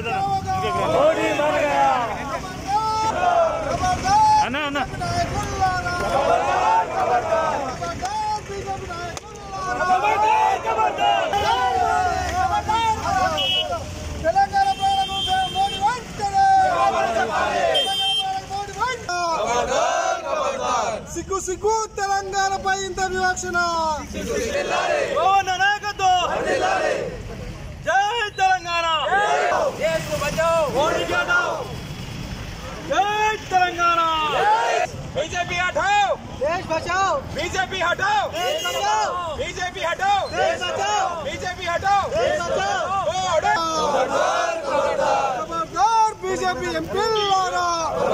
సిగ్గు సిగ్గు తెలంగాణపై ఇంత వివక్షణ. జై తెలంగాణ, జై తెలంగాణ. बीजेपी हटाओ, देश बचाओ. बीजेपी हटाओ, देश बचाओ. बीजेपी हटाओ, देश बचाओ. बीजेपी हटाओ, देश बचाओ. खबरदार बीजेपी एमपी लारा,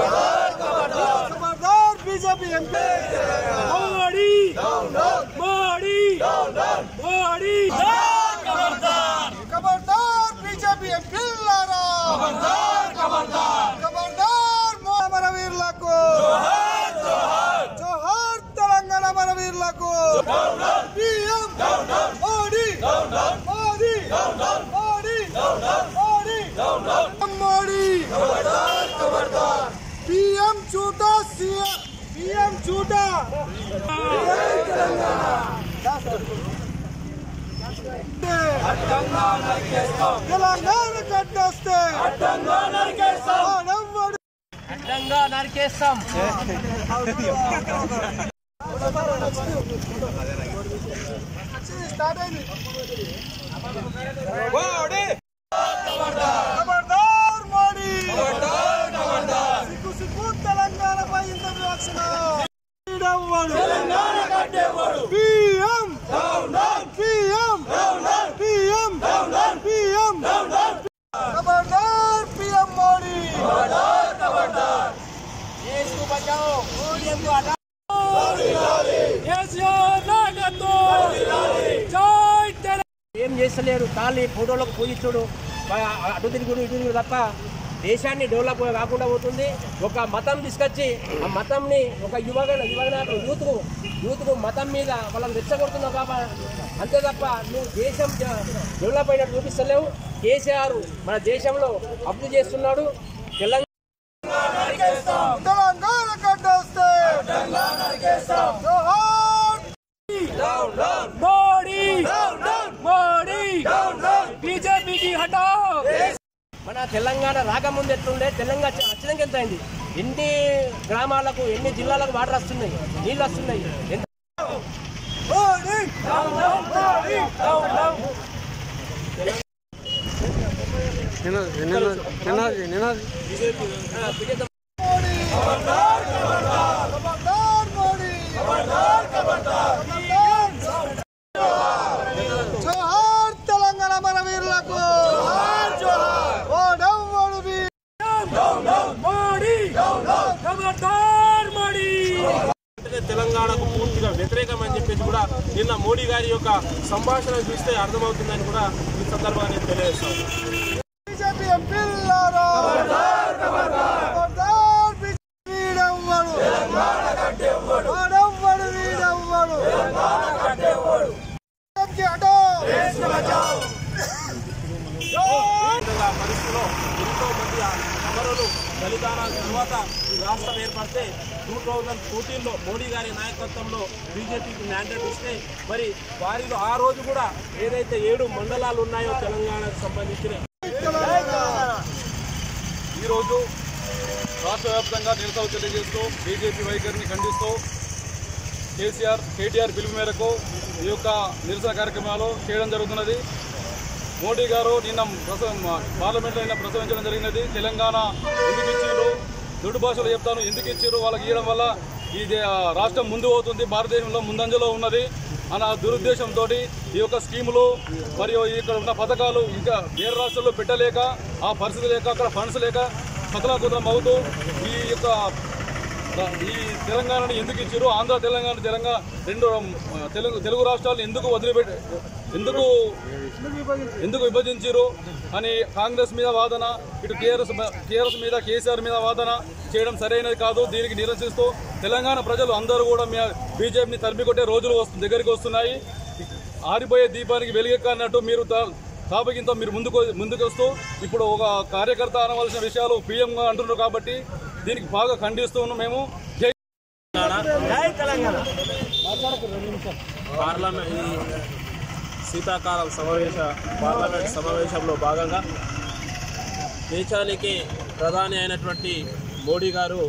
खबरदार बीजेपी एमपी. मोदी मोदी मोदी खबरदार, खबरदार बीजेपी एमपी लारा, खबरदार खबरदार खबरदार. अमरवीरुలకు जोहार, तेलंगाण अमरवीरुలకు. पीएम मोदी मोदी मोदी मोदी मोदी पीएम झूठा, पीएम झूठा. తెలంగాణ కట్టొస్తే అడ్డంగా నరికేస్తాం. ఖబర్దార్ మోడీ, సిగ్గు సిగ్గు తెలంగాణపై ఇంత వివక్షణ. తెలంగాణ కట్టేవాడు పీఎం పీఎం పీఎం పీఎం. ఖబర్దార్ పీఎం మోడీ, खबरदार खबरदार. देश को बचाओ, पीएम को हटाओ. ఏం చేస్తలేరు, ఖాళీ ఫోటోలకు పూజించుడు, అటు తిరుగుడు ఇటు తిరుగుడు తప్ప దేశాన్ని డెవలప్ కాకుండా పోతుంది. ఒక మతం తీసుకొచ్చి ఆ మతంని ఒక యూత్కు మతం మీద వాళ్ళని రెచ్చగొడుతున్నావు కాబట్టి అంతే తప్ప నువ్వు దేశం డెవలప్ అయినట్టు చూపిస్తలేవు. కేసీఆర్ మన దేశంలో అభివృద్ధి చేస్తున్నాడు. తెలంగాణ బీజేపీకి హటాओ. మన తెలంగాణ రాకముందు ఎట్లుండే, తెలంగాణ వచ్చినాక ఎంత అయింది, ఎన్ని గ్రామాలకు ఎన్ని జిల్లాలకు వాటర్ వస్తున్నాయి, నీళ్ళు వస్తున్నాయి. जोहार तेलंगाण अमरवीरुలకు. తెలంగాణకు పూర్తిగా వ్యతిరేకమని చెప్పేసి కూడా నిన్న మోడీ గారి యొక్క సంభాషణ చూస్తే అర్థమవుతుందని కూడా ఈ సందర్భంగా తెలియజేస్తాను. పరిస్థితిలో ఎంతో మంది అమరులు బలిదానాల తర్వాత ఈ రాష్ట్రం ఏర్పడితే 2014లో మోడీ గారి నాయకత్వంలో బీజేపీకి మ్యాండేట్ ఇస్తే మరి వారిలో ఆ రోజు కూడా ఏదైతే 7 మండలాలు ఉన్నాయో తెలంగాణకు సంబంధించిన ఈరోజు రాష్ట్ర వ్యాప్తంగా నిరసనలు తెలియజేస్తూ బీజేపీ వైఖరిని ఖండిస్తూ కేటీఆర్ పిలుపు మేరకు ఈ యొక్క నిరసన కార్యక్రమాలు చేయడం జరుగుతున్నది. మోడీ గారు నిన్న పార్లమెంట్లో నిన్న ప్రసంగించడం జరిగినది. తెలంగాణ ఎందుకు ఇచ్చారు, దుడ్డు భాషలో చెప్తాను, ఎందుకు ఇచ్చారు, వాళ్ళకి ఇవ్వడం వల్ల ఈ రాష్ట్రం ముందు అవుతుంది, భారతదేశంలో ముందంజలో ఉన్నది అన్న దురుద్దేశంతో ఈ యొక్క స్కీములు మరియు ఇక్కడ ఉన్న పథకాలు ఇంకా వేరే రాష్ట్రాల్లో పెట్టలేక, ఆ పరిస్థితి లేక, అక్కడ ఫండ్స్ లేక సతలాకుతలం అవుతూ ఈ తెలంగాణని ఎందుకు ఇచ్చారు, ఆంధ్ర తెలంగాణ రెండు తెలుగు రాష్ట్రాలను ఎందుకు విభజించారు అని కాంగ్రెస్ మీద వాదన, ఇటు టీఆర్ఎస్ మీద కేసీఆర్ మీద వాదన చేయడం సరైనది కాదు. దీనికి నిరసిస్తూ తెలంగాణ ప్రజలు అందరూ కూడా బీజేపీని తరిమి కొట్టే రోజులు దగ్గరికి వస్తున్నాయి. ఆరిపోయే దీపానికి వెలుగెక్క అన్నట్టు మీరు కాపకింతో మీరు ముందుకు వస్తూ ఇప్పుడు ఒక కార్యకర్త అనవలసిన విషయాలు పీఎంగా అంటున్నారు కాబట్టి దీనికి బాగా ఖండిస్తూ ఉన్నాం మేము. పార్లమెంట్ శీతాకాలం పార్లమెంట్ సమావేశంలో భాగంగా దేశానికి ప్రధాని అయినటువంటి మోడీ గారు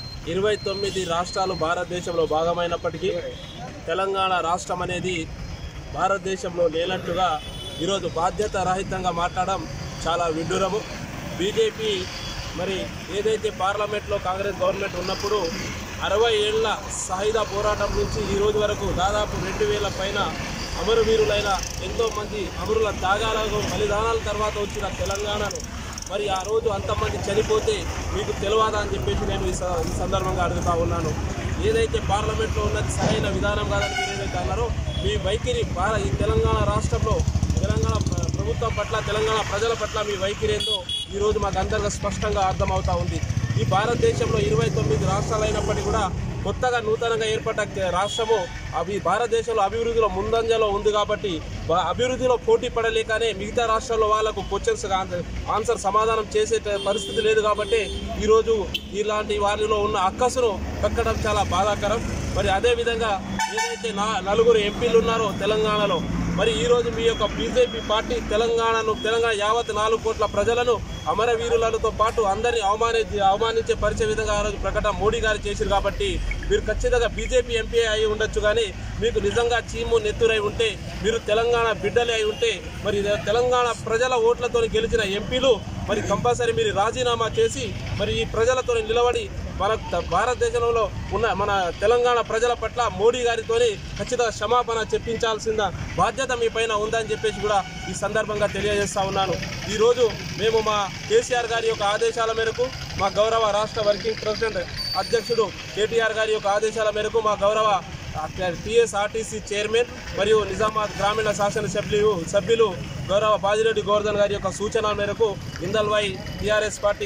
29 రాష్ట్రాలు భారతదేశంలో భాగమైనప్పటికీ తెలంగాణ రాష్ట్రం అనేది భారతదేశంలో లేనట్టుగా ఈరోజు బాధ్యత రహితంగా మాట్లాడడం చాలా విడ్డూరము. బీజేపీ మరి ఏదైతే పార్లమెంట్లో కాంగ్రెస్ గవర్నమెంట్ ఉన్నప్పుడు 60 ఏళ్ల సాయుధ పోరాటం నుంచి ఈ రోజు వరకు దాదాపు 2000 పైన అమరవీరులైన ఎంతోమంది అమరుల త్యాగాలకు బలిదానాల తర్వాత వచ్చిన తెలంగాణను మరి ఆ రోజు అంతమంది చనిపోతే మీకు తెలియదా అని చెప్పేసి నేను ఈ సందర్భంగా అడుగుతా ఉన్నాను. ఏదైతే పార్లమెంట్లో ఉన్నది సరైన విధానం కాదని మీరు ఏదైతే అన్నారో మీ వైఖరి ఈ తెలంగాణ రాష్ట్రంలో తెలంగాణ ప్రభుత్వం పట్ల తెలంగాణ ప్రజల పట్ల మీ వైఖరి ఏందో ఈరోజు మాకు అందరికీ స్పష్టంగా అర్థమవుతా ఉంది. ఈ భారతదేశంలో 29 రాష్ట్రాలు అయినప్పటికీ కూడా కొత్తగా నూతనంగా ఏర్పడ్డ రాష్ట్రము భారతదేశంలో అభివృద్ధిలో ముందంజలో ఉంది కాబట్టి అభివృద్ధిలో పోటీ పడలేకనే మిగతా రాష్ట్రాల్లో వాళ్ళకు క్వశ్చన్స్ ఆన్సర్ సమాధానం చేసే పరిస్థితి లేదు కాబట్టి ఈరోజు ఇలాంటి వారిలో ఉన్న అక్కసును కక్కడం చాలా బాధాకరం. మరి అదేవిధంగా ఏదైతే 4 ఎంపీలు ఉన్నారో తెలంగాణలో మరి ఈరోజు మీ యొక్క బీజేపీ పార్టీ తెలంగాణ యావత్ 4 కోట్ల ప్రజలను అమరవీరులతో పాటు అందరినీ అవమానించే పరిచే విధంగా ఆ రోజు ప్రకటన మోడీ గారు చేశారు కాబట్టి మీరు ఖచ్చితంగా బీజేపీ ఎంపీ అయి ఉండొచ్చు కానీ మీకు నిజంగా చీము నెత్తురై ఉంటే మీరు తెలంగాణ బిడ్డలే అయి ఉంటే మరి తెలంగాణ ప్రజల ఓట్లతో గెలిచిన ఎంపీలు మరి కంపల్సరీ మీరు రాజీనామా చేసి మరి ఈ ప్రజలతో నిలబడి మన భారతదేశంలో ఉన్న మన తెలంగాణ ప్రజల పట్ల మోడీ గారితో ఖచ్చితంగా క్షమాపణ చెప్పించాల్సిన బాధ్యత మీ పైన ఉందని చెప్పేసి కూడా ఈ సందర్భంగా తెలియజేస్తా ఉన్నాను. ఈరోజు మేము మా కేసీఆర్ గారి యొక్క ఆదేశాల మేరకు మా గౌరవ రాష్ట్ర వర్కింగ్ ప్రెసిడెంట్ అధ్యక్షుడు కేటీఆర్ గారి యొక్క ఆదేశాల మేరకు మా గౌరవ టీఎస్ఆర్టీసీ చైర్మన్ మరియు నిజామాబాద్ గ్రామీణ శాసనసభ్యులు గౌరవ బాజిరెడ్డి గోవర్ధన్ గారి యొక్క సూచనల మేరకు ఇందల్వాయి టీఆర్ఎస్ పార్టీ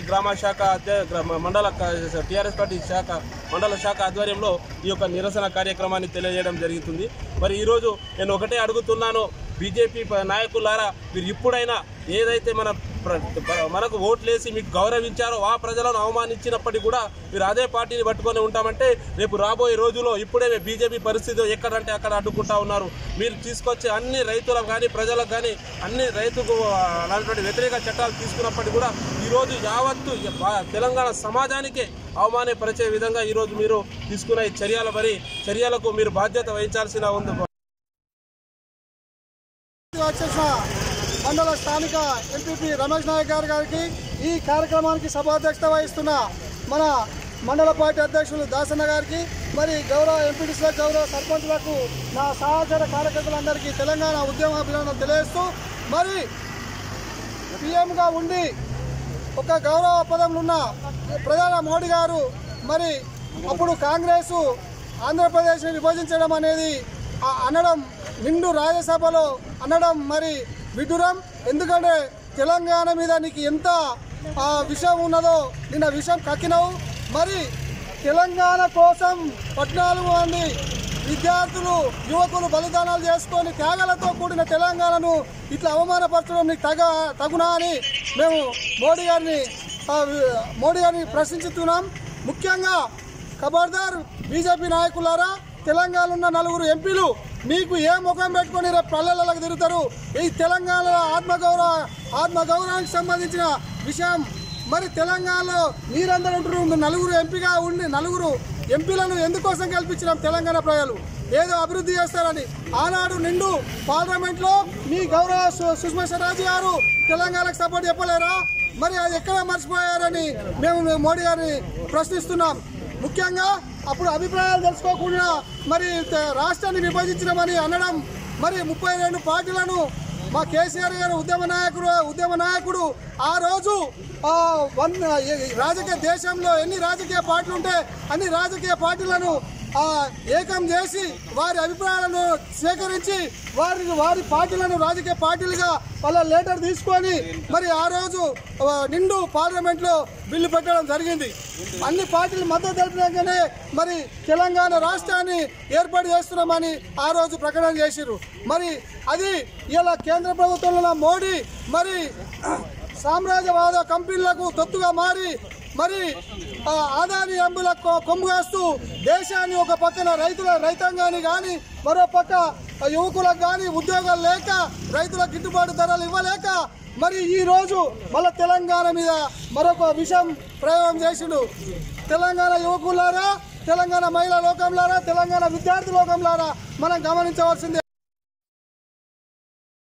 మండల శాఖ ఆధ్వర్యంలో ఈ యొక్క నిరసన కార్యక్రమాన్ని తెలియజేయడం జరుగుతుంది. మరి ఈరోజు నేను ఒకటే అడుగుతున్నాను, బీజేపీ నాయకులారా మీరు ఇప్పుడైనా ఏదైతే మనకు ఓట్లేసి మీకు గౌరవించారో ఆ ప్రజలను అవమానించినప్పటికీ కూడా మీరు అదే పార్టీని పట్టుకొని ఉంటామంటే రేపు రాబోయే రోజుల్లో ఇప్పుడే బీజేపీ పరిస్థితి ఎక్కడంటే అక్కడ అడ్డుకుంటా ఉన్నారు. మీరు తీసుకొచ్చే అన్ని రైతులకు కానీ ప్రజలకు కానీ అన్ని రైతుకు అలాంటి వ్యతిరేక చట్టాలు తీసుకున్నప్పటికీ కూడా ఈరోజు యావత్తు తెలంగాణ సమాజానికే అవమానపరిచే విధంగా ఈరోజు మీరు తీసుకున్న ఈ చర్యలకు మీరు బాధ్యత వహించాల్సిన ఉంది. మండల స్థానిక ఎంపీపీ రమేష్ నాయక్ గారికి ఈ కార్యక్రమానికి సభాధ్యక్షత వహిస్తున్న మన మండల పార్టీ అధ్యక్షులు దాసన్న గారికి మరి గౌరవ ఎంపీటీసీలకు గౌరవ సర్పంచులకు నా సహచర కార్యకర్తలందరికీ తెలంగాణ ఉద్యమాభినందనలు తెలియజేస్తూ మరి పీఎంగా ఉండి ఒక గౌరవ పదంలో ఉన్న ప్రధాని మోడీ గారు మరి అప్పుడు కాంగ్రెస్ ఆంధ్రప్రదేశ్ని విభజించడం అనేది అనడం నిండు రాజ్యసభలో అనడం మరి విడ్డూరం. ఎందుకంటే తెలంగాణ మీద నీకు ఎంత విషయం ఉన్నదో నిన్న విషయం కక్కినావు. మరి తెలంగాణ కోసం 14 మంది విద్యార్థులు యువకులు బలిదానాలు చేసుకొని త్యాగాలతో కూడిన తెలంగాణను ఇట్లా అవమానపరచడం నీకు తగునా అని మేము మోడీ గారిని ప్రశ్నిస్తున్నాం. ముఖ్యంగా ఖబర్దార్ బీజేపీ నాయకులారా, తెలంగాణలో ఉన్న 4 ఎంపీలు మీకు ఏ ముఖం పెట్టుకొని రేపు పల్లెలకు తిరుగుతారు? ఈ తెలంగాణలో ఆత్మగౌరవానికి సంబంధించిన విషయం. మరి తెలంగాణలో మీరందరూ ఉంటున్నారు, 4 ఎంపీగా ఉండి 4 ఎంపీలను ఎందుకోసం గెలిపించినాం? తెలంగాణ ప్రజలు ఏదో అభివృద్ధి చేస్తారని. ఆనాడు నిండు పార్లమెంట్లో మీ గౌరవ సుష్మా స్వరాజ్ గారు తెలంగాణకు సపోర్ట్ చెప్పలేరా? మరి అది ఎక్కడ మర్చిపోయారని మేము మోడీ గారిని ప్రశ్నిస్తున్నాం. ముఖ్యంగా అప్పుడు అభిప్రాయాలు తెలుసుకోకుండా మరి రాష్ట్రాన్ని విభజించడమని అనడం, మరి 32 పార్టీలను మా కేసీఆర్ గారు ఉద్యమ నాయకుడు ఆ రోజు దేశంలో ఎన్ని రాజకీయ పార్టీలు ఉంటే అన్ని రాజకీయ పార్టీలను ఏకం చేసి వారి అభిప్రాయాలను సేకరించి వారి పార్టీలను రాజకీయ పార్టీలుగా వాళ్ళ లెటర్ తీసుకొని మరి ఆ రోజు నిండు పార్లమెంట్లో బిల్లు పెట్టడం జరిగింది. అన్ని పార్టీలు మద్దతు తెలిపినాకనే మరి తెలంగాణ రాష్ట్రాన్ని ఏర్పాటు చేస్తున్నామని ఆ రోజు ప్రకటన చేసిర్రు. మరి అది ఇలా కేంద్ర ప్రభుత్వంలో మోడీ మరి సామ్రాజ్యవాద కంపెనీలకు తొత్తుగా మారి మరి ఆదాని అంబుల కొమ్ము కాస్తూ దేశాన్ని ఒక పక్కన రైతాంగాన్ని కానీ మరో పక్క యువకులకు కానీ ఉద్యోగాలు లేక రైతులకు గిట్టుబాటు ధరలు ఇవ్వలేక మరి ఈ రోజు మళ్ళీ తెలంగాణ మీద మరొక విషం ప్రయోగం చేసిండు. తెలంగాణ యువకులారా, తెలంగాణ మహిళా లోకంలారా, తెలంగాణ విద్యార్థి లోకంలారా మనం గమనించవలసింది